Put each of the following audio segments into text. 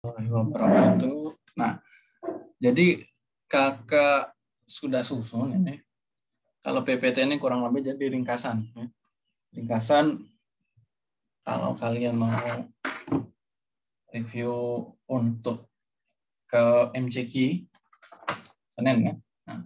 wabarakatuh. Nah, jadi kakak sudah susun ini. Kalau PPT ini kurang lebih jadi ringkasan. Ringkasan kalau kalian mau review untuk ke MCQ Senin ya. Nah,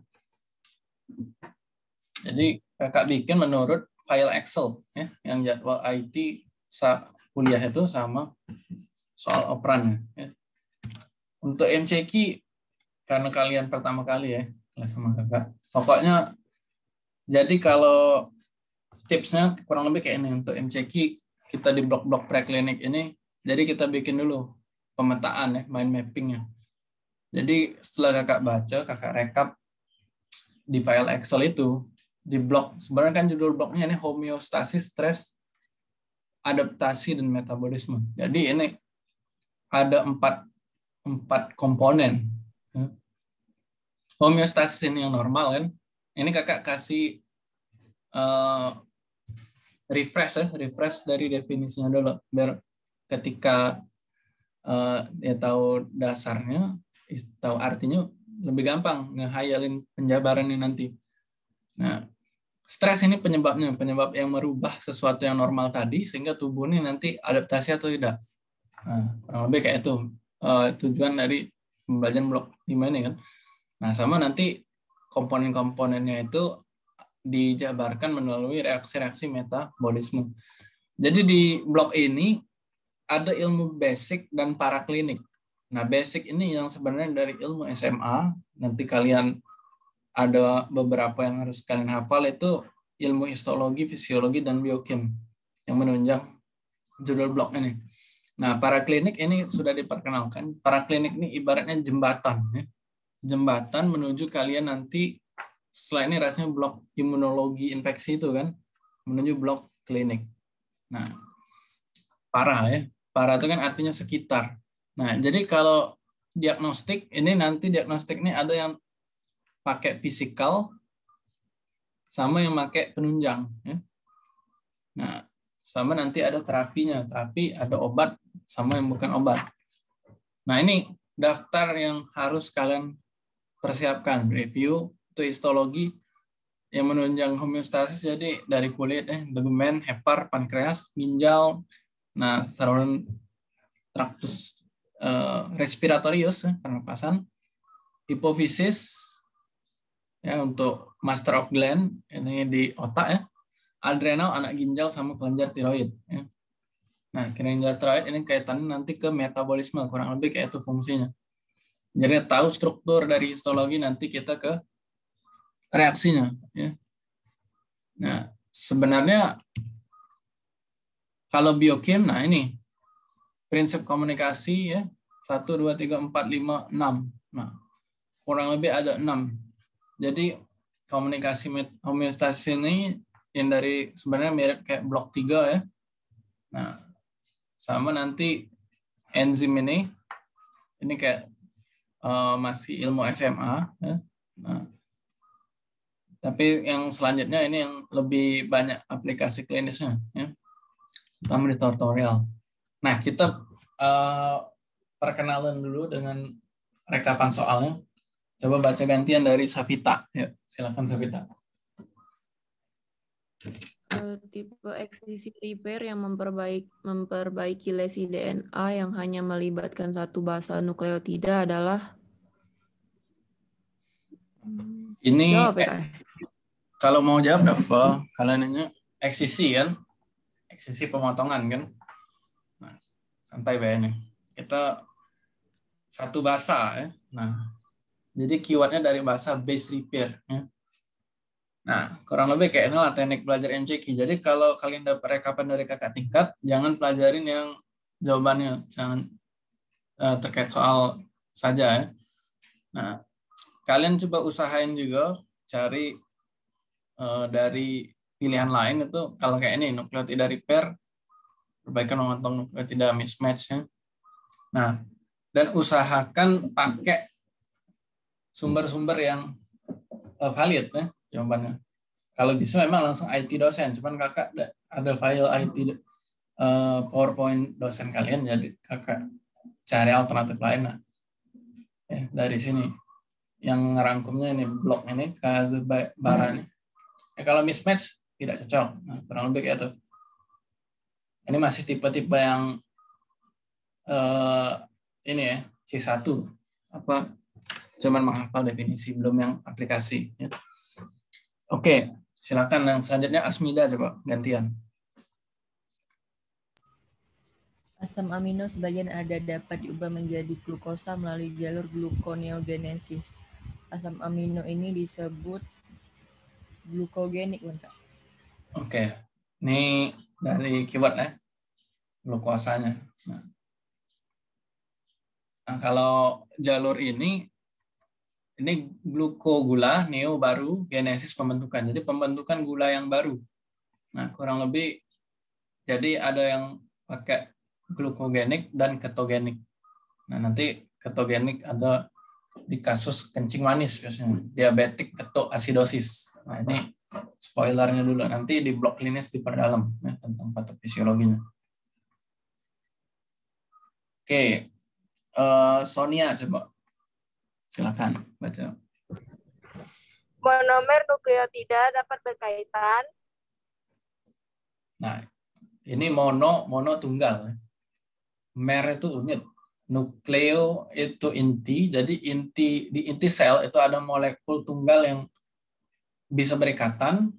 jadi kakak bikin menurut file Excel ya, yang jadwal IT kuliah itu sama soal operan ya. Untuk MCQ karena kalian pertama kali ya kelas sama kakak. Pokoknya jadi kalau tipsnya kurang lebih kayak ini. Untuk MCQ kita di blok-blok preklinik ini, jadi kita bikin dulu pemetaan ya, mind mappingnya. Jadi setelah kakak baca, kakak rekap di file Excel itu, di blok, sebenarnya kan judul bloknya ini homeostasis, stres, adaptasi, dan metabolisme. Jadi ini ada empat komponen. Homeostasis ini yang normal kan. Ini kakak kasih refresh dari definisinya dulu. Biar ketika dia tahu dasarnya, tahu artinya, lebih gampang ngehayalin penjabarannya nanti. Nah, stres ini penyebab yang merubah sesuatu yang normal tadi sehingga tubuh ini nanti adaptasi atau tidak. Nah, kurang lebih kayak itu tujuan dari pembelajaran blok 5 ini kan. Nah, sama nanti komponen-komponennya itu dijabarkan melalui reaksi-reaksi metabolisme. Jadi di blok ini ada ilmu basic dan paraklinik. Nah, basic ini yang sebenarnya dari ilmu SMA, nanti kalian ada beberapa yang harus kalian hafal, itu ilmu histologi, fisiologi, dan biochem yang menunjang judul blok ini. Nah, paraklinik ini sudah diperkenalkan. Paraklinik ini ibaratnya jembatan. Ya. Jembatan menuju kalian nanti, setelah ini rasanya blok imunologi infeksi itu kan, menuju blok klinik. Nah, para ya. Para itu kan artinya sekitar. Nah, jadi kalau diagnostik, ini nanti diagnostik ini ada yang pakai fisikal, sama yang pakai penunjang. Ya. Nah, sama nanti ada terapinya. Terapi ada obat, sama yang bukan obat. Nah, ini daftar yang harus kalian persiapkan. Review, itu histologi, yang menunjang homeostasis, jadi dari kulit, tegumen, hepar, pankreas, ginjal, nah, saluran traktus respiratorius, pernapasan, hipofisis, ya untuk master of gland, ini di otak ya, adrenal, anak ginjal, sama kelenjar tiroid. Ya. Nah, kelenjar tiroid ini kaitannya nanti ke metabolisme, kurang lebih kayak itu fungsinya. Jadi tahu struktur dari histologi, nanti kita ke reaksinya. Ya. Nah, sebenarnya kalau biochem, nah ini prinsip komunikasi ya, 1, 2, 3, 4, 5, 6. Nah, kurang lebih ada 6. Jadi komunikasi homeostasis ini yang dari sebenarnya mirip kayak blok 3 ya. Nah, sama nanti enzim ini kayak masih ilmu SMA ya. Nah, tapi yang selanjutnya ini yang lebih banyak aplikasi klinisnya ya. Pertama di tutorial. Nah, kita perkenalan dulu dengan rekapan soalnya. Coba baca gantian dari Savita. Ya, silakan Savita. Tipe eksisi repair yang memperbaiki lesi DNA yang hanya melibatkan satu basa nukleotida adalah ini jawab ya, kalau mau jawab apa? Kalian nanya eksisi kan? Eksisi pemotongan kan? Nah, santai bayarnya. Kita satu bahasa ya. Nah, jadi keywordnya dari bahasa base repair ya. Nah, kurang lebih kayak inilah teknik belajar MCQ. Jadi kalau kalian dapat rekapan dari kakak tingkat, jangan pelajarin yang jawabannya, jangan terkait soal saja ya. Nah, kalian coba usahain juga cari dari pilihan lain itu, kalau kayak ini nukleotida repair, perbaikan memotong nukleotida mismatch ya. Nah, dan usahakan pakai sumber-sumber yang valid ya jawabannya. Kalau bisa memang langsung IT dosen, cuman kakak ada file IT PowerPoint dosen kalian, jadi kakak cari alternatif lain. Nah, dari sini yang ngerangkumnya ini blok ini Kazebara ini. Kalau mismatch tidak cocok. Nah, kurang lebih kayak itu. Ini masih tipe-tipe yang ini ya, C1 apa cuman menghafal definisi, belum yang aplikasi ya. Oke, silakan yang selanjutnya Asmida, coba gantian. Asam amino sebagian ada dapat diubah menjadi glukosa melalui jalur gluconeogenesis. Asam amino ini disebut glukogenik, Kak. Oke, ini dari keyword ya, glukosanya. Nah, kalau jalur ini glukogula, neo baru, genesis pembentukan. Jadi pembentukan gula yang baru. Nah, kurang lebih jadi ada yang pakai glukogenik dan ketogenik. Nah, nanti ketogenik ada di kasus kencing manis biasanya, diabetik ketoasidosis. Nah, ini spoilernya dulu, nanti di blok klinis diperdalam ya, tentang patofisiologinya. Oke, Sonia coba silakan baca. Monomer nukleotida dapat berkaitan. Nah, ini mono tunggal. Mer itu unit, nukleo itu inti. Jadi di inti sel itu ada molekul tunggal yang bisa berikatan.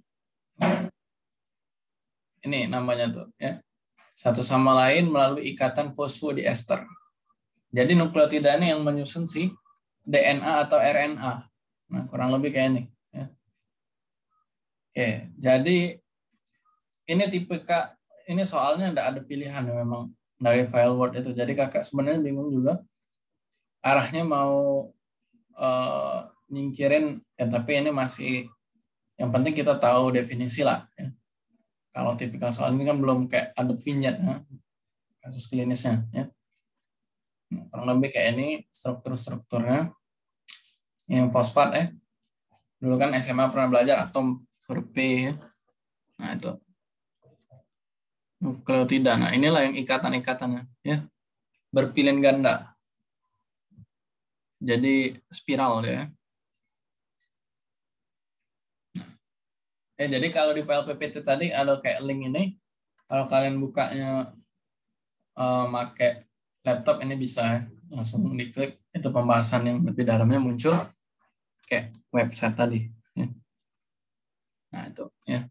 Ini namanya tuh ya. Satu sama lain melalui ikatan fosfodiester. Jadi nukleotida ini yang menyusun si DNA atau RNA. Nah, kurang lebih kayak ini. Ya. Oke, jadi ini tipe ini soalnya tidak ada pilihan memang dari file Word itu. Jadi kakak sebenarnya bingung juga arahnya mau nyingkirin, ya, tapi ini masih yang penting kita tahu definisi lah. Ya. Kalau tipikal soal ini kan belum kayak ada vignette ya, kasus klinisnya. Ya. Nah, kurang lebih kayak ini strukturnya. Ini fosfat ya. Dulu kan SMA pernah belajar atom huruf P. Ya. Nah itu nukleotida. Nah inilah yang ikatan-ikatannya ya, berpilin ganda. Jadi spiral ya. Jadi kalau di file PPT tadi ada kayak link ini. Kalau kalian bukanya pakai laptop ini bisa ya, langsung diklik, itu pembahasan yang lebih dalamnya muncul kayak website tadi. Ya. Nah itu ya.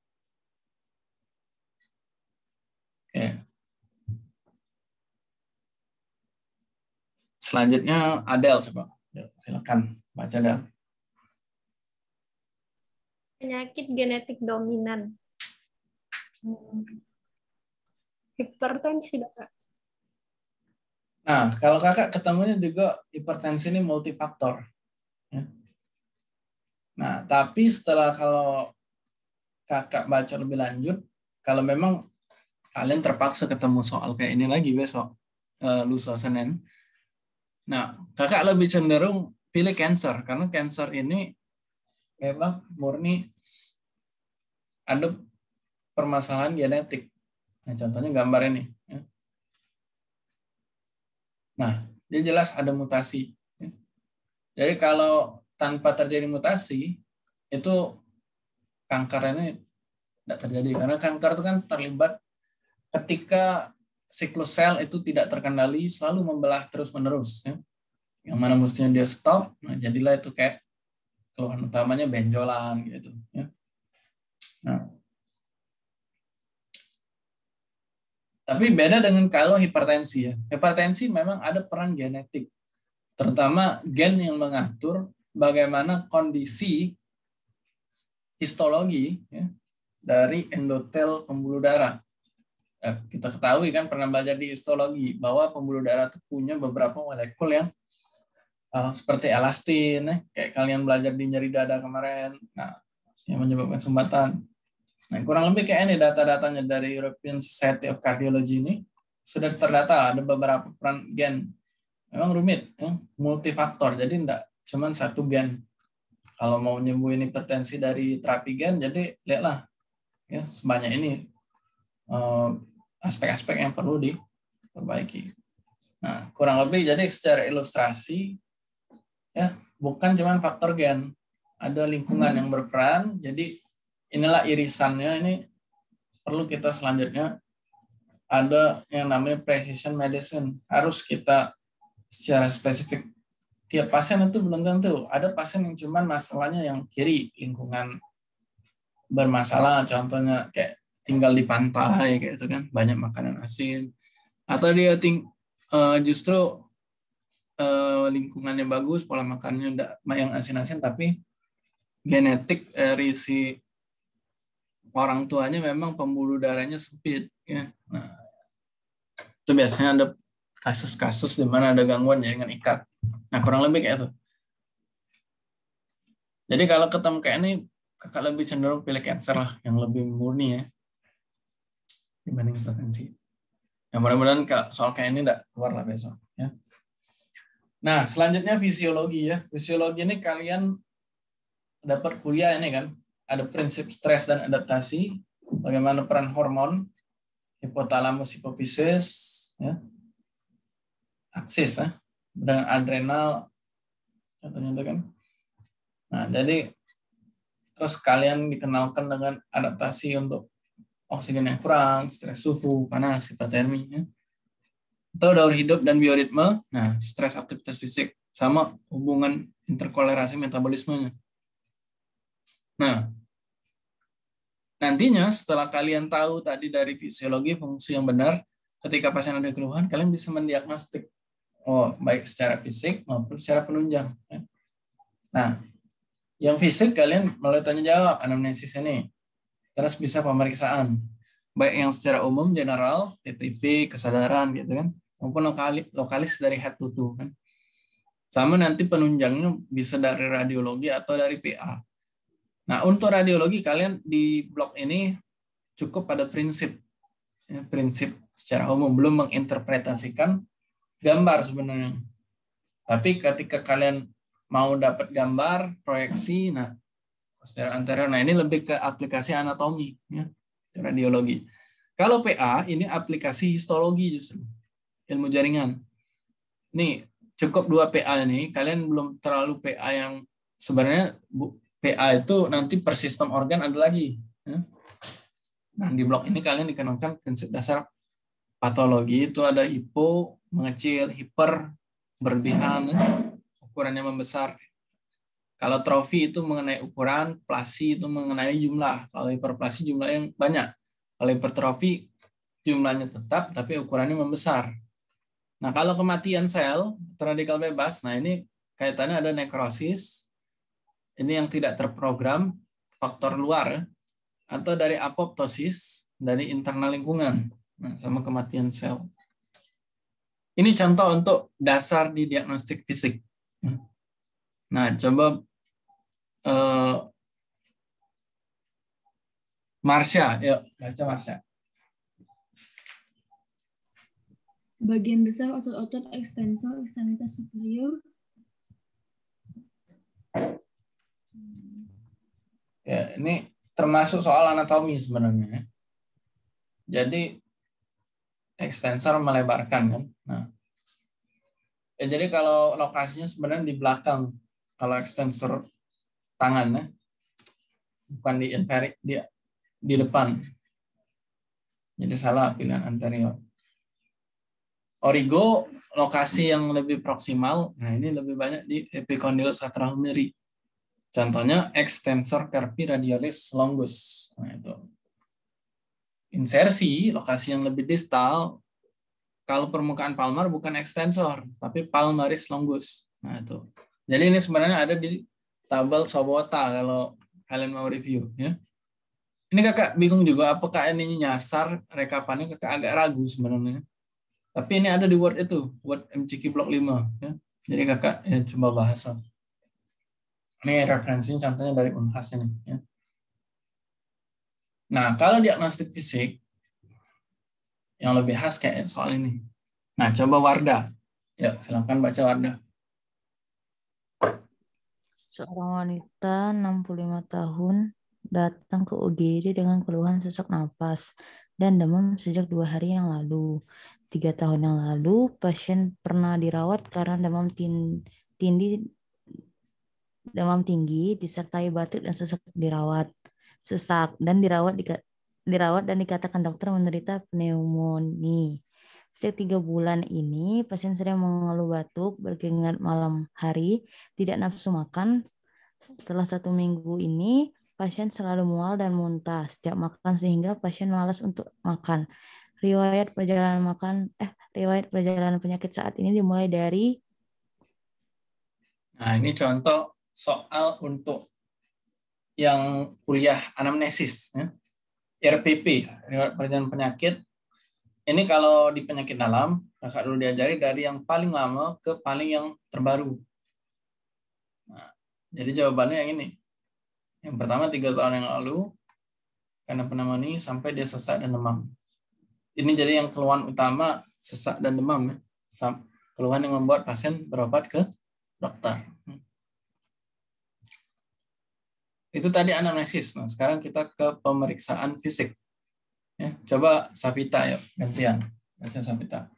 Oke. Selanjutnya Adel, coba. Silakan baca Adel. Penyakit genetik dominan. Hipertensi, Kak. Nah, kalau kakak ketemunya juga hipertensi ini multifaktor. Ya. Nah, tapi setelah kalau kakak baca lebih lanjut, kalau memang kalian terpaksa ketemu soal kayak ini lagi besok, lusa Senin. Nah, kakak lebih cenderung pilih cancer, karena cancer ini memang murni ada permasalahan genetik. Nah, contohnya gambar ini. Ya. Nah, dia jelas ada mutasi. Ya. Jadi kalau tanpa terjadi mutasi, itu kanker ini tidak terjadi. Karena kanker itu kan terlibat ketika siklus sel itu tidak terkendali, selalu membelah terus-menerus. Ya. Yang mana mestinya dia stop, nah jadilah itu kayak keluhan utamanya benjolan gitu. Ya. Nah, tapi beda dengan kalau hipertensi ya. Hipertensi memang ada peran genetik, terutama gen yang mengatur bagaimana kondisi histologi ya, dari endotel pembuluh darah. Kita ketahui kan pernah belajar di histologi bahwa pembuluh darah itu punya beberapa molekul yang seperti elastin, ya, kayak kalian belajar di nyeri dada kemarin, nah yang menyebabkan sumbatan. Nah, kurang lebih kayak ini data-datanya dari European Society of Cardiology ini sudah terdata ada beberapa peran gen. Memang rumit, ya, multifaktor. Jadi enggak cuma satu gen. Kalau mau nyembuhin hipertensi dari terapi gen, jadi lihatlah ya sebanyak ini aspek-aspek yang perlu diperbaiki. Nah, kurang lebih jadi secara ilustrasi ya, bukan cuma faktor gen, ada lingkungan yang berperan. Jadi inilah irisannya, ini perlu kita selanjutnya ada yang namanya precision medicine. Harus kita secara spesifik. Tiap pasien itu belum tentu. Ada pasien yang cuman masalahnya yang kiri, lingkungan bermasalah, contohnya kayak tinggal di pantai kayak itu kan, banyak makanan asin. Atau dia justru lingkungannya bagus, pola makannya yang asin-asin, tapi genetik dari si orang tuanya memang pembuluh darahnya sempit ya. Nah, itu biasanya ada kasus-kasus di mana ada gangguan jaringan ikat. Nah, kurang lebih kayak itu. Jadi kalau ketemu kayak ini, kakak lebih cenderung pilih cancer lah, yang lebih murni ya, dibanding hipertensi. Ya mudah-mudahan soal kayak ini enggak keluar lah besok ya. Nah, selanjutnya fisiologi ya. Fisiologi ini kalian dapat kuliah ini kan, ada prinsip stres dan adaptasi, bagaimana peran hormon, hipotalamus hipofisis, ya, aksis ya, dengan adrenal, contohnya itu kan. Nah, jadi terus kalian dikenalkan dengan adaptasi untuk oksigen yang kurang, stres suhu, panas, hipotermi, ya. Atau daur hidup dan bioritme, nah stres aktivitas fisik, sama hubungan interkolerasi metabolismenya. Nah, nantinya setelah kalian tahu tadi dari fisiologi fungsi yang benar, ketika pasien ada keluhan, kalian bisa mendiagnostik, baik secara fisik maupun secara penunjang. Nah, yang fisik kalian melalui tanya jawab, anamnesis ini, terus bisa pemeriksaan, baik yang secara umum, general, TTV, kesadaran gitu kan, maupun lokalis dari head to toe kan. Sama nanti penunjangnya bisa dari radiologi atau dari PA. Nah, untuk radiologi kalian di blok ini cukup pada prinsip. Ya, prinsip secara umum, belum menginterpretasikan gambar sebenarnya. Tapi ketika kalian mau dapat gambar, proyeksi, nah, posterior anterior, nah ini lebih ke aplikasi anatomi, ya, radiologi. Kalau PA, ini aplikasi histologi justru, ilmu jaringan. Nih, cukup 2 PA ini, kalian belum terlalu PA yang sebenarnya PA itu nanti per sistem organ ada lagi. Nah, di blok ini kalian dikenalkan prinsip dasar patologi, itu ada hipo, mengecil, hiper, berlebihan, ukurannya membesar. Kalau trofi itu mengenai ukuran, plasi itu mengenai jumlah. Kalau hiperplasi jumlah yang banyak. Kalau hipertrofi jumlahnya tetap, tapi ukurannya membesar. Nah, kalau kematian sel, radikal bebas, nah ini kaitannya ada nekrosis, ini yang tidak terprogram, faktor luar, atau dari apoptosis, dari internal lingkungan, nah, sama kematian sel. Ini contoh untuk dasar di diagnostik fisik. Nah, coba Marsha, yuk baca Marsha. Sebagian besar otot-otot ekstensor ekstremitas superior ya, ini termasuk soal anatomi sebenarnya. Jadi ekstensor melebarkan kan. Nah, ya, jadi kalau lokasinya sebenarnya di belakang, kalau ekstensor tangannya, bukan di inferi, di depan. Jadi salah pilihan anterior. Origo, lokasi yang lebih proksimal, nah ini lebih banyak di epicondylus atrahumiri. Contohnya extensor carpi radialis longus. Nah, itu. Insersi, lokasi yang lebih distal, kalau permukaan palmar bukan extensor, tapi palmaris longus. Nah, itu. Jadi ini sebenarnya ada di tabel Sobota kalau kalian mau review. Ya. Ini kakak bingung juga, apakah ini nyasar rekapannya, kakak agak ragu sebenarnya. Tapi ini ada di Word itu, Word MCQ blok 5. Ya. Jadi kakak ya, coba bahas. Ini referensinya contohnya dari Unhas ini. Ya. Nah, kalau diagnostik fisik, yang lebih khas kayak soal ini. Nah, coba Wardah. Ya, silakan baca Wardah. Seorang wanita 65 tahun datang ke UGD dengan keluhan sesak napas dan demam sejak 2 hari yang lalu. 3 tahun yang lalu, pasien pernah dirawat karena demam tinggi disertai batuk dan sesak dirawat dan dikatakan dokter menderita pneumonia. Sejak 3 bulan ini, pasien sering mengeluh batuk, berkeringat malam hari, tidak nafsu makan. Setelah 1 minggu ini, pasien selalu mual dan muntah setiap makan sehingga pasien malas untuk makan. Riwayat perjalanan penyakit saat ini dimulai dari. Nah, ini contoh soal untuk yang kuliah anamnesis, ya. RPP, riwayat perjalanan penyakit. Ini kalau di penyakit dalam, kakak dulu diajari dari yang paling lama ke paling yang terbaru. Nah, jadi jawabannya yang ini. Yang pertama 3 tahun yang lalu, karena pneumonia sampai dia sesak dan demam. Ini jadi yang keluhan utama sesak dan demam. Ya. Keluhan yang membuat pasien berobat ke dokter. Itu tadi anamnesis. Nah, sekarang kita ke pemeriksaan fisik. Ya, coba Safita ya, gantian. Baca Safita.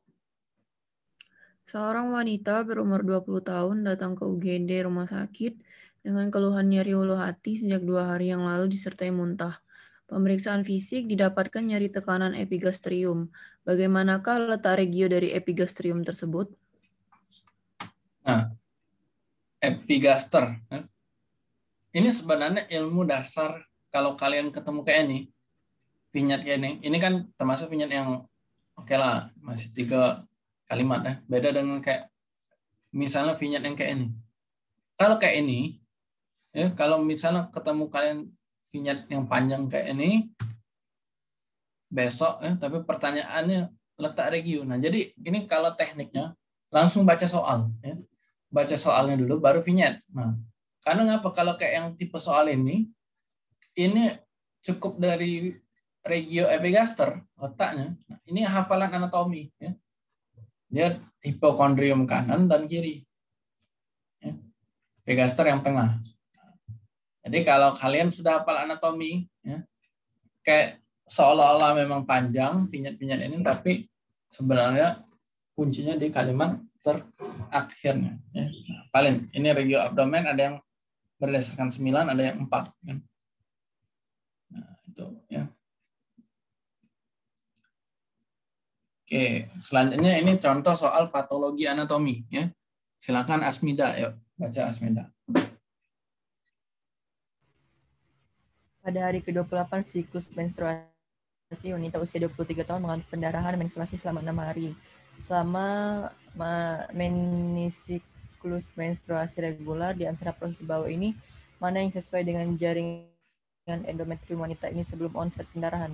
Seorang wanita berumur 20 tahun datang ke UGD rumah sakit dengan keluhan nyeri ulu hati sejak 2 hari yang lalu disertai muntah. Pemeriksaan fisik didapatkan nyeri tekanan epigastrium. Bagaimanakah letak regio dari epigastrium tersebut? Nah, epigaster. Ini sebenarnya ilmu dasar kalau kalian ketemu kayak ini, vignette kayak ini. Ini kan termasuk vignette yang oke lah, masih 3 kalimat ya. Beda dengan kayak misalnya vignette yang kayak ini. Kalau kayak ini, ya kalau misalnya ketemu kalian vignette yang panjang kayak ini, besok ya, tapi pertanyaannya letak regio. Nah, jadi ini kalau tekniknya langsung baca soal, ya. Baca soalnya dulu baru vignette. Nah, karena ngapa kalau kayak yang tipe soal ini cukup dari regio epigaster letaknya. Nah, ini hafalan anatomi, ya. Dia hipokondrium kanan dan kiri. Ya. Epigaster yang tengah. Jadi kalau kalian sudah hafal anatomi, ya, kayak seolah-olah memang panjang vignette-vignette ini, tapi sebenarnya kuncinya di kalimat terakhirnya. Ya. Nah, paling ini regio abdomen ada yang berdasarkan 9, ada yang 4. Kan? Nah, itu ya. Oke, selanjutnya ini contoh soal patologi anatomi. Ya. Silakan Asmida, yuk baca Asmida. Pada hari ke-28 siklus menstruasi, wanita usia 23 tahun mengalami pendarahan menstruasi selama 6 hari. Selama siklus menstruasi regular, di antara proses bawah ini, mana yang sesuai dengan jaringan endometrium wanita ini sebelum onset pendarahan?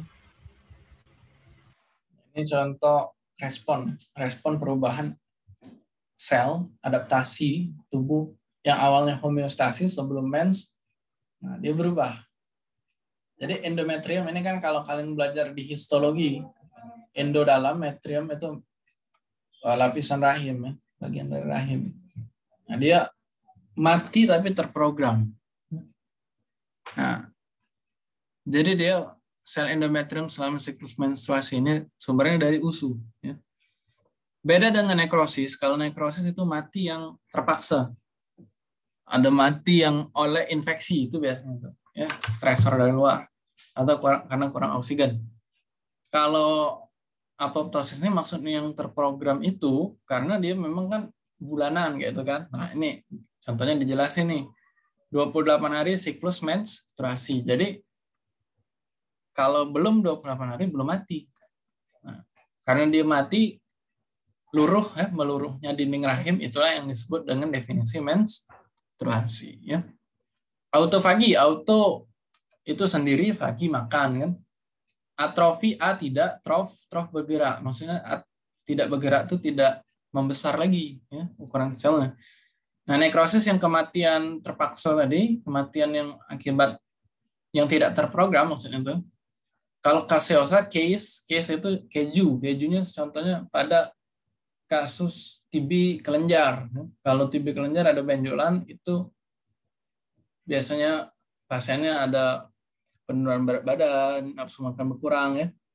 Ini contoh respon perubahan sel, adaptasi tubuh yang awalnya homeostasis sebelum mens, nah dia berubah. Jadi endometrium ini kan kalau kalian belajar di histologi, endo dalam, metrium itu lapisan rahim, ya, bagian dari rahim. Nah, dia mati tapi terprogram. Nah, jadi dia sel endometrium selama siklus menstruasi ini sumbernya dari usus. Ya. Beda dengan nekrosis, kalau nekrosis itu mati yang terpaksa. Ada mati yang oleh infeksi, itu biasanya. Ya, stresor dari luar. Atau karena kurang oksigen. Kalau apoptosis ini maksudnya yang terprogram itu karena dia memang kan bulanan gitu kan. Nah ini contohnya dijelasin nih. 28 hari siklus menstruasi. Jadi kalau belum 28 hari belum mati. Nah, karena dia mati meluruhnya dinding rahim, itulah yang disebut dengan definisi menstruasi. Ya. Autofagi, auto itu sendiri, fagi makan kan. Atrofi tidak, trof bergerak. Maksudnya tidak bergerak itu tidak membesar lagi ya ukuran selnya. Nah, nekrosis yang kematian terpaksa tadi, kematian yang akibat yang tidak terprogram maksudnya itu. Kalau kaseosa case itu kejunya contohnya pada kasus TB kelenjar. Kalau TB kelenjar ada benjolan itu biasanya pasiennya ada penurunan berat badan, nafsu makan berkurang ya.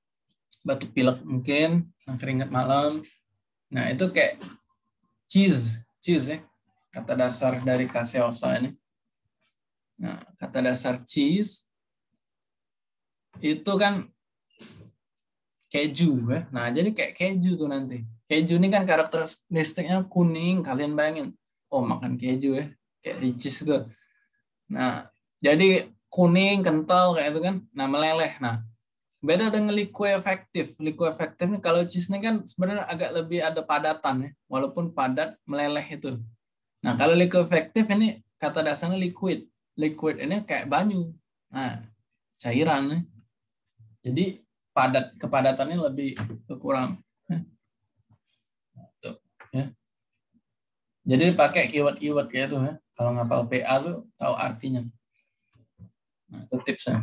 batuk pilek mungkin, keringat malam. Nah, itu kayak cheese ya, kata dasar dari caseosa ini. Nah, kata dasar cheese itu kan keju ya. Nah, jadi kayak keju tuh nanti. Keju ini kan karakteristiknya kuning, kalian bayangin. Oh, makan keju ya, kayak di cheese itu. Nah, jadi kuning, kental kayak itu kan. Nah, meleleh. Nah, beda dengan liquefactive. Liquefactive ini kalau cheese ini kan sebenarnya agak lebih ada padatan ya, walaupun padat meleleh itu. Nah, kalau liquefactive ini kata dasarnya liquid. Liquid ini kayak banyu. Nah, cairan ya. Jadi kepadatannya lebih berkurang. Ya. Jadi pakai keyword kayak itu ya. Kalau ngapal PA tuh tahu artinya. Nah, itu tipsnya.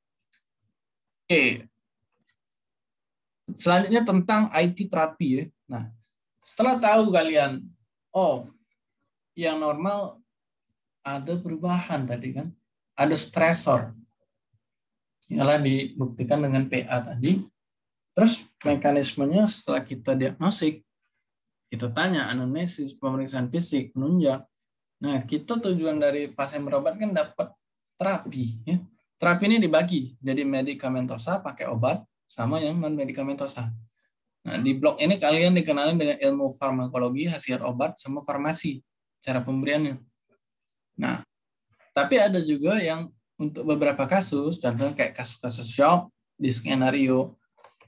Oke. Selanjutnya tentang IT terapi ya. Nah, setelah tahu kalian, oh, yang normal ada perubahan tadi kan, ada stresor. Ialah dibuktikan dengan PA tadi. Terus mekanismenya setelah kita diagnostik, kita tanya anamnesis, pemeriksaan fisik, penunjang. Nah, kita tujuan dari pasien berobat kan dapat terapi. Ya. Terapi ini dibagi jadi medikamentosa pakai obat sama yang non-medikamentosa. Nah, di blok ini kalian dikenalin dengan ilmu farmakologi, khasiat obat, sama farmasi, cara pemberiannya. Nah, tapi ada juga yang untuk beberapa kasus, contohnya kayak kasus-kasus shock di skenario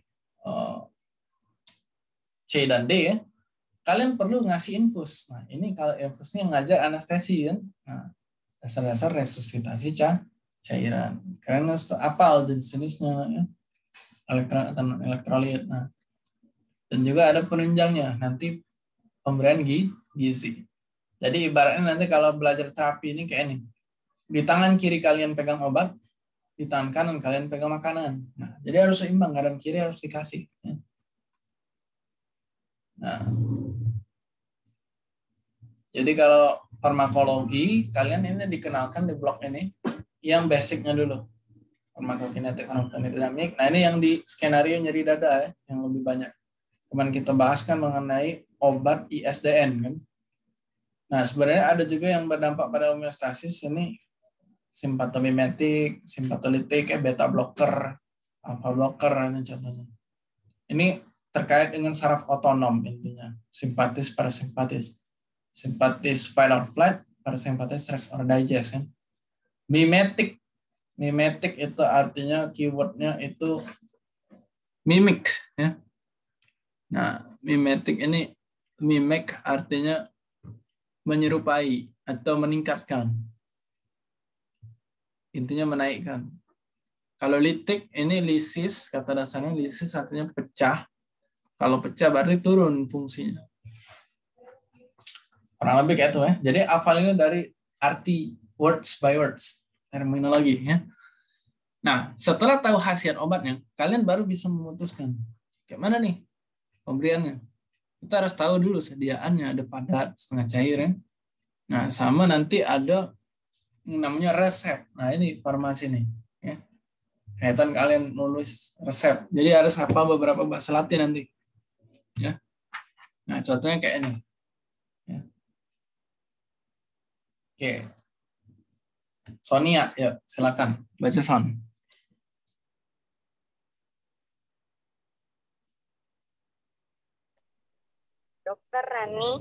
C dan D ya, kalian perlu ngasih infus. Nah, ini kalau infusnya ngajar anestesi kan. Nah, dasar-dasar resusitasi cairan. Kalian harus apal jenis-jenisnya ya. Elektron atau elektrolit. Nah, dan juga ada penunjangnya. Nanti pemberian gizi. Jadi ibaratnya nanti kalau belajar terapi ini kayak ini. Di tangan kiri kalian pegang obat, di tangan kanan kalian pegang makanan. Nah, jadi harus seimbang, kanan kiri harus dikasih. Nah, jadi kalau farmakologi, kalian ini dikenalkan di blok ini, yang basicnya dulu. Farmakokinetik, farmakodinamik. Nah, ini yang di skenario nyeri dada ya, yang lebih banyak. Kemarin kita bahas kan mengenai obat ISDN kan. Nah, sebenarnya ada juga yang berdampak pada homeostasis ini simpatomimetik, simpatolitik, beta blocker, alpha blocker ini contohnya. Ini terkait dengan saraf otonom intinya, simpatis parasimpatis. Simpatis fight or flight, parasimpatis rest or digest kan. Mimetik itu artinya keywordnya itu mimic ya. Nah, mimetik ini mimic artinya menyerupai atau meningkatkan. Intinya menaikkan. Kalau litik ini lisis, kata dasarnya lisis artinya pecah. Kalau pecah berarti turun fungsinya. Kurang lebih kayak itu ya. Jadi hafalinnya dari arti words by words, terminologi ya. Nah, setelah tahu khasiat obatnya, kalian baru bisa memutuskan kayak mana nih pemberiannya. Kita harus tahu dulu sediaannya, ada padat, setengah cair ya. Nah, sama nanti ada namanya resep. Nah, ini farmasi nih ya. Kaitan kalian nulis resep. Jadi harus hafal beberapa bahasa Latin nanti. Ya. Nah, contohnya kayak ini. Ya. Oke. Sonia, ya silakan baca Son. Dokter Rani.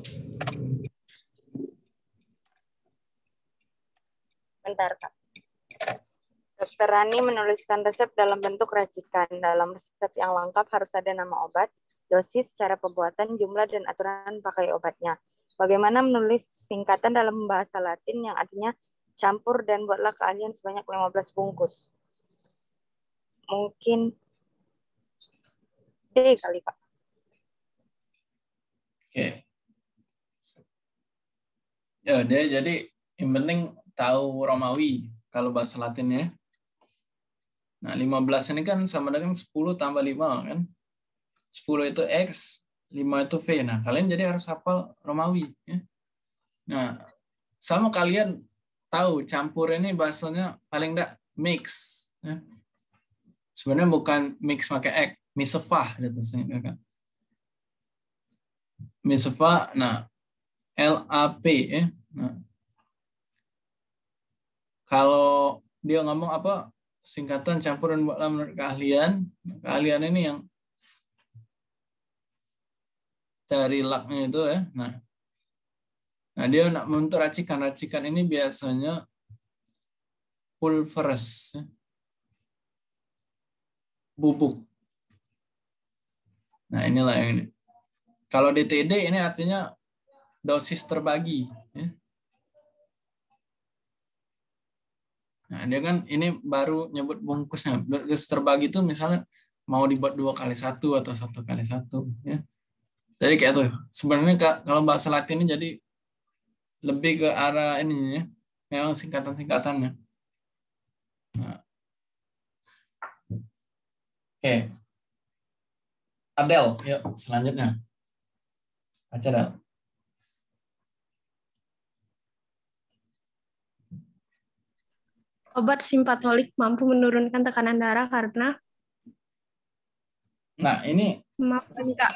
Bentar, Kak. Dokter Rani menuliskan resep dalam bentuk racikan. Dalam resep yang lengkap harus ada nama obat, dosis, cara pembuatan, jumlah, dan aturan pakai obatnya. Bagaimana menulis singkatan dalam bahasa Latin yang artinya campur dan buatlah keahlian sebanyak 15 bungkus? Mungkin D kali, Pak. Oke. Ya, dia jadi yang penting tahu Romawi kalau bahasa Latinnya. Nah, 15 ini kan sama dengan 10 tambah 5 kan. 10 itu X, 5 itu V. Nah, kalian jadi harus hafal Romawi. Ya. Nah, sama kalian tahu campur ini bahasanya paling enggak mix. Ya. Sebenarnya bukan mix pakai X, misefah gitu Kakak. Misefah, nah LAP ya. Nah, kalau dia ngomong apa singkatan campuran buatlah menurut keahlian ini yang dari laknya itu ya. Nah dia nak membentuk racikan ini biasanya pulveres, ya. Bubuk. Nah inilah yang ini. Kalau DTD ini artinya dosis terbagi. Ya. Nah dia kan ini baru nyebut bungkusnya. Dosis terbagi itu misalnya mau dibuat 2x1 atau 1x1. Ya. Jadi kayak tuh. Sebenarnya kalau bahasa Latin ini jadi lebih ke arah ini ya. Memang singkatan-singkatannya. Nah. Oke. Adel, yuk selanjutnya. Baca Del. Obat simpatolik mampu menurunkan tekanan darah karena ini maaf Kak.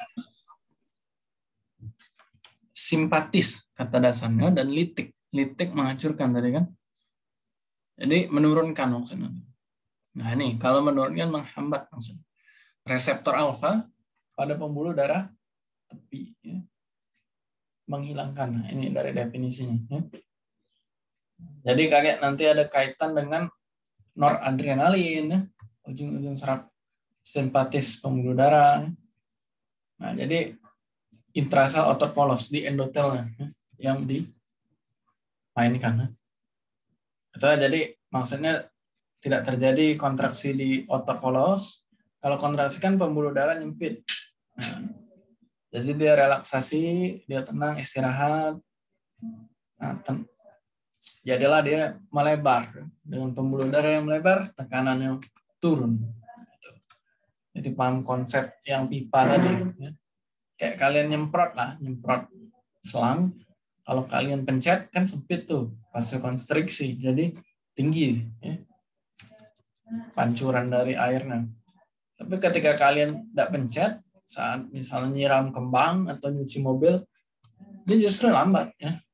Simpatis kata dasarnya dan litik. Litik menghancurkan tadi kan. Jadi menurunkan maksudnya. Nah ini kalau menurunkan menghambat maksudnya. Reseptor alfa pada pembuluh darah tepi. Ya. Menghilangkan. Nah, ini dari definisinya. Ya. Jadi kayak nanti ada kaitan dengan noradrenalin, ya. Ujung-ujung saraf simpatis pembuluh darah. Nah jadi intrasel otot polos di endotelnya ya, yang dimainkan. Ya. Itu jadi maksudnya tidak terjadi kontraksi di otot polos. Kalau kontraksi kan pembuluh darah nyempit. Nah, jadi dia relaksasi, dia tenang, istirahat. Nah, jadilah dia melebar. Dengan pembuluh darah yang melebar, tekanannya turun. Jadi paham konsep yang pipa tadi. Ya. Kayak kalian nyemprot selang. Kalau kalian pencet kan sempit tuh, vasokonstriksi. Jadi tinggi. Ya. Pancuran dari airnya. Tapi ketika kalian tidak pencet, saat misalnya nyiram kembang atau nyuci mobil, dia justru lambat. Ya.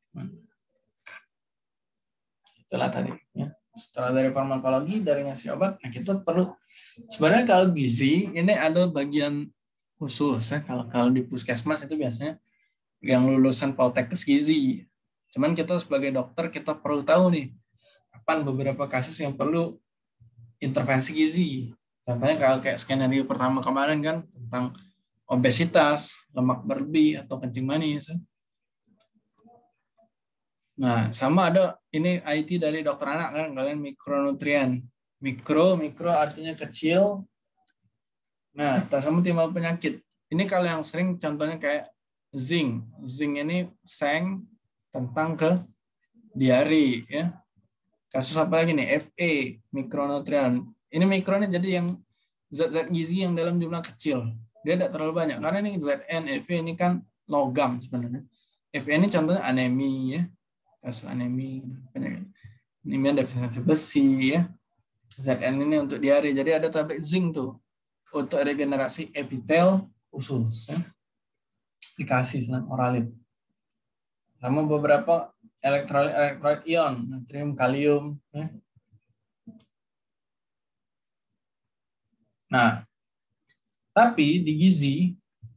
Itulah tadi. Ya. Setelah dari farmakologi, dari ngasih obat, nah kita perlu, sebenarnya kalau gizi, ini ada bagian khusus. Ya. Kalau di puskesmas itu biasanya yang lulusan Poltekkes gizi. Cuman kita sebagai dokter, kita perlu tahu nih, kapan beberapa kasus yang perlu intervensi gizi. Contohnya kalau kayak skenario pertama kemarin kan tentang obesitas, lemak berlebih atau kencing manis. Nah, sama ada ini IT dari dokter anak kan kalian mikronutrien. Mikro artinya kecil. Nah, sama timbul penyakit. Ini kalau yang sering contohnya kayak zinc. Zinc ini seng tentang ke diare ya. Kasus apa lagi nih? Fe, mikronutrien. Ini mikronya jadi yang zat-zat gizi yang dalam jumlah kecil. Dia tidak terlalu banyak. Karena ini Zn, Fe ini kan logam sebenarnya. Fe ini contohnya anemi ya. Kasus anemi. Anemia defisiensi besi ya. Zn ini untuk diare. Jadi ada tablet zinc tuh. Untuk regenerasi epitel usus. Ya. Dikasih selang oralit. Sama beberapa elektrolit ion. Natrium, kalium. Ya. Nah, tapi di gizi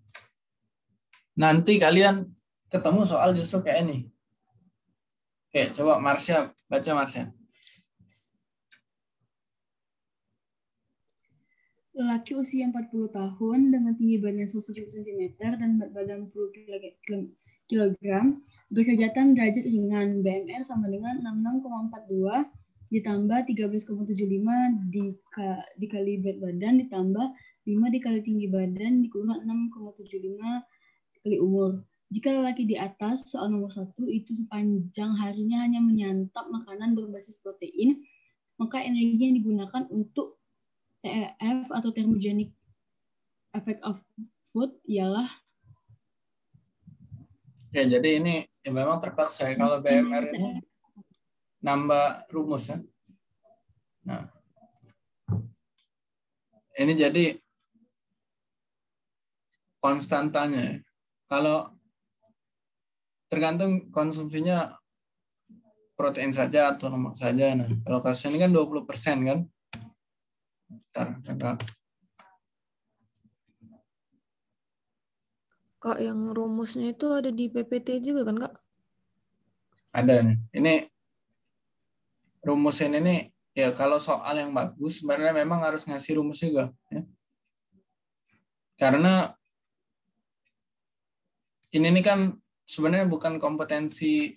nanti kalian ketemu soal justru kayak ini. Oke, coba Marsha, baca Marsha. Lelaki usia 40 tahun dengan tinggi badan 170 cm dan berat badan 10 kg berkegiatan derajat ringan BMR sama dengan 66,42 ditambah 13,75 dikali berat badan ditambah 5 dikali tinggi badan dikurang 6,75 kali umur. Jika lelaki di atas soal nomor 1 itu sepanjang harinya hanya menyantap makanan berbasis protein, maka energi yang digunakan untuk TEF atau thermogenic effect of food ialah ya, jadi ini ya memang terpaksa ya kalau BMR ini nambah rumus ya. Nah, ini jadi konstantanya. Kalau tergantung konsumsinya protein saja atau lemak saja. Nah, kalau kasus ini kan 20% kan. Bentar, Kakak. Kak, yang rumusnya itu ada di PPT juga kan, Kak? Ada nih. Ini rumus ini ya kalau soal yang bagus sebenarnya memang harus ngasih rumus juga. Ya. Karena ini kan sebenarnya bukan kompetensi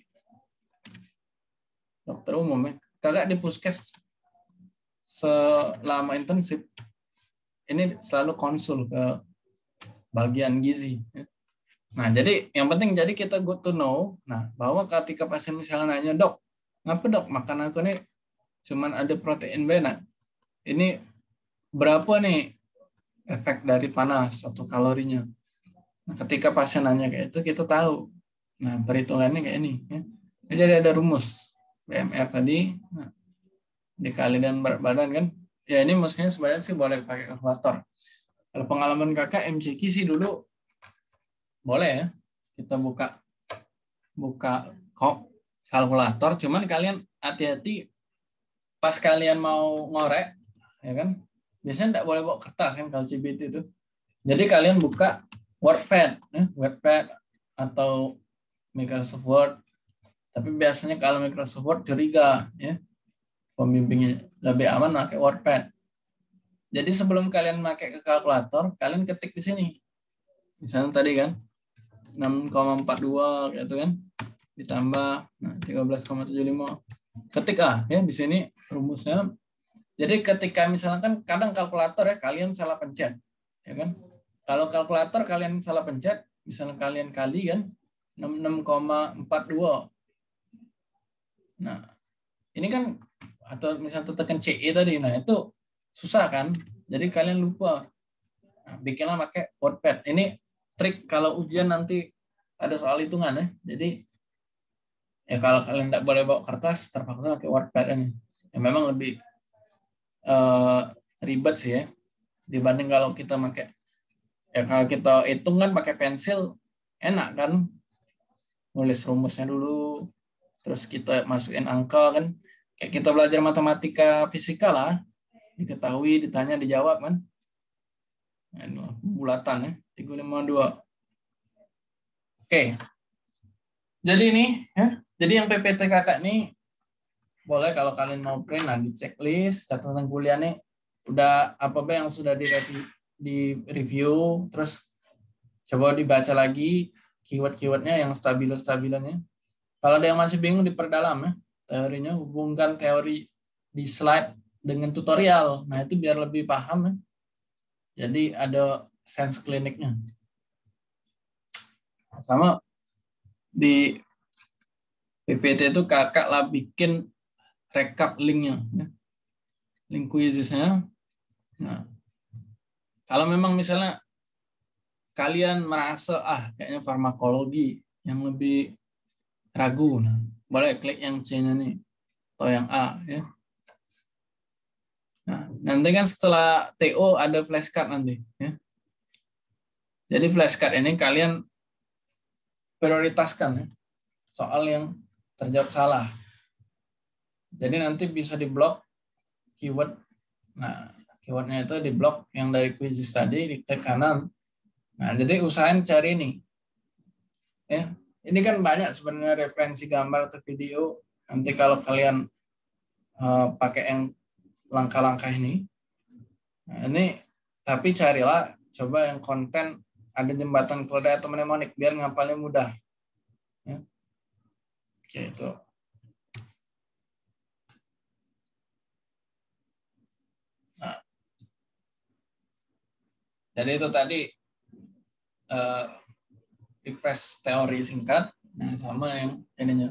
dokter umum ya. Kakak di puskes selama intensif ini selalu konsul ke bagian gizi. Ya. Nah, jadi yang penting jadi kita good to know. Nah, bahwa ketika pasien misalnya nanya, dok, ngapa dok makan aku nih cuman ada protein B. Nah, ini berapa nih efek dari panas atau kalorinya? Nah, ketika pasien nanya kayak itu kita tahu. Nah, perhitungannya kayak ini. Ya. Jadi ada rumus BMR tadi, nah, dikali dengan berat badan kan. Ya ini mestinya sebenarnya sih boleh pakai kalkulator. Kalau pengalaman kakak MCQ sih dulu boleh ya, kita buka kalkulator, cuman kalian hati-hati pas kalian mau ngorek, ya kan, biasanya tidak boleh bawa kertas kan kalau CBT itu. Jadi kalian buka WordPad, WordPad atau Microsoft Word. Tapi biasanya kalau Microsoft Word curiga, ya, pembimbingnya lebih aman pakai WordPad. Jadi sebelum kalian pakai ke kalkulator, kalian ketik di sini, misalnya tadi kan 6,42 gitu kan, ditambah 13,75. Ketik ya di sini rumusnya. Jadi ketika misalnya kan kadang kalkulator ya kalian salah pencet, ya kan? Kalau kalkulator kalian salah pencet, misalnya kalian kali kan 6,42. Nah, ini kan atau misalnya tekan CE tadi, nah itu susah kan? Jadi kalian lupa. Nah, bikinlah pakai WordPad. Ini trik kalau ujian nanti ada soal hitungan ya. Jadi ya kalau kalian tidak boleh bawa kertas, terpaksa pakai WordPad ini. Ya memang lebih ribet sih ya dibanding kalau kita pakai, ya kalau kita hitung kan pakai pensil enak kan, nulis rumusnya dulu terus kita masukin angka kan, kayak kita belajar matematika fisika lah, diketahui, ditanya, dijawab kan. Nah, bulatan ya 352. Oke, jadi ini ya, jadi yang PPT kakak ini boleh kalau kalian mau print, nah di checklist catatan kuliah nih udah apa yang sudah di review, terus coba dibaca lagi keyword-keywordnya yang stabilo-stabilonya. Kalau ada yang masih bingung diperdalam ya teorinya, hubungkan teori di slide dengan tutorial. Nah itu biar lebih paham ya. Jadi ada sense kliniknya. Sama di PPT itu kakak lah bikin rekap linknya, ya. Link quizesnya. Nah, kalau memang misalnya kalian merasa kayaknya farmakologi yang lebih ragu, nah boleh klik yang C-nya nih atau yang A ya. Nah, nanti kan setelah TO ada flashcard nanti ya. Jadi flashcard ini kalian prioritaskan ya, soal yang terjawab salah. Jadi nanti bisa diblok keyword. Nah, keywordnya itu diblok yang dari quizzes tadi, diklik kanan. Nah, jadi usahain cari ini. Ya, ini kan banyak sebenarnya referensi gambar atau video. Nanti kalau kalian pakai yang langkah-langkah ini, nah ini tapi carilah coba yang konten ada jembatan keledai atau mnemonik biar ngapalnya mudah. Ya. Oke, itu. Nah, jadi itu tadi refresh teori singkat. Nah, sama yang ininya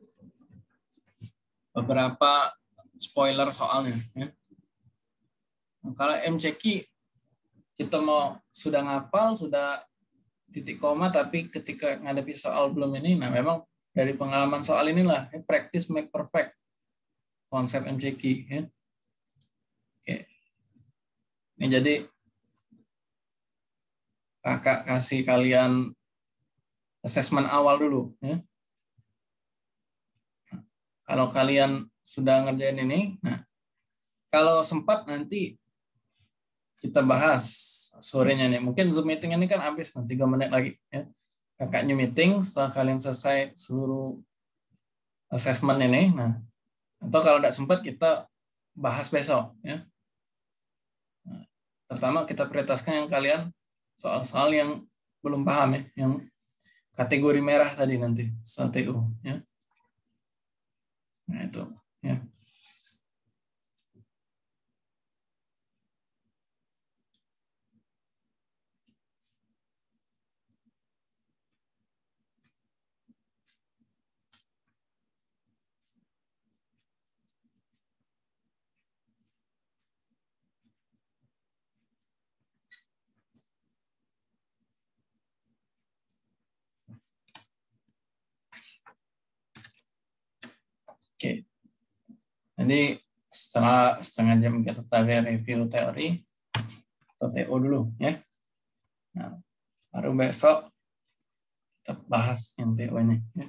beberapa spoiler soalnya. Ya. Nah, kalau MCQ kita mau sudah ngapal, sudah titik koma, tapi ketika ngadepi soal belum ini, nah memang dari pengalaman soal inilah practice make perfect konsep MCQ. Ya. Oke. Ini jadi kakak kasih kalian assessment awal dulu. Ya. Kalau kalian sudah ngerjain ini, nah kalau sempat nanti kita bahas sorenya nih. Mungkin Zoom meeting ini kan habis, 3 menit lagi. Ya. Kakaknya meeting, setelah kalian selesai seluruh assessment ini, nah, atau kalau tidak sempat kita bahas besok. Ya. Nah, pertama kita prioritaskan yang kalian soal-soal yang belum paham ya, yang kategori merah tadi nanti, STU. Ya. Nah itu. Ya. Oke. Jadi setelah setengah jam kita tadi review teori atau TO dulu ya. Nah, baru besok kita bahas yang TO ini. Ya.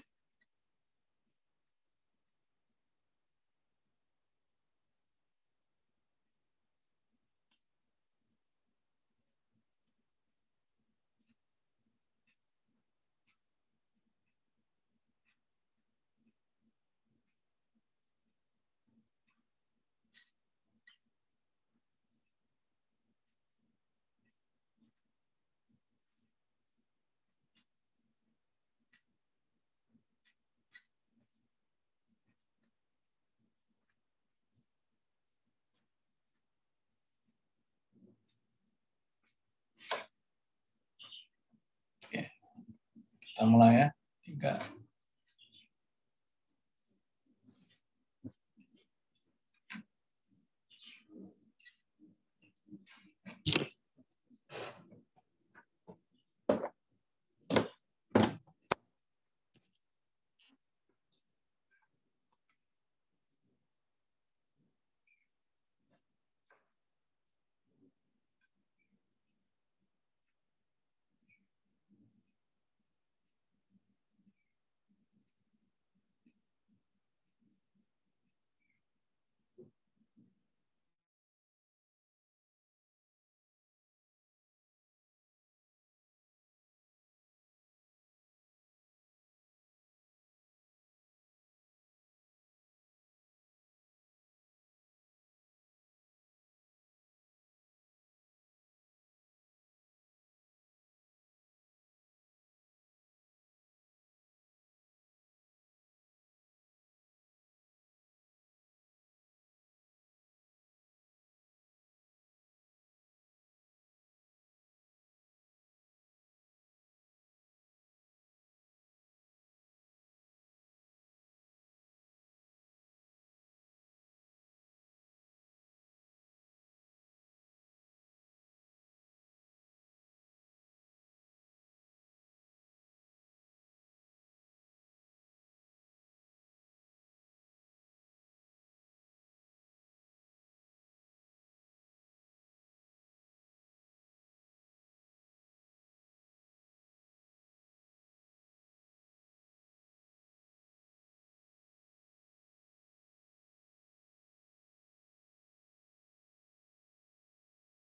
Oke. Kita mulai ya. 3,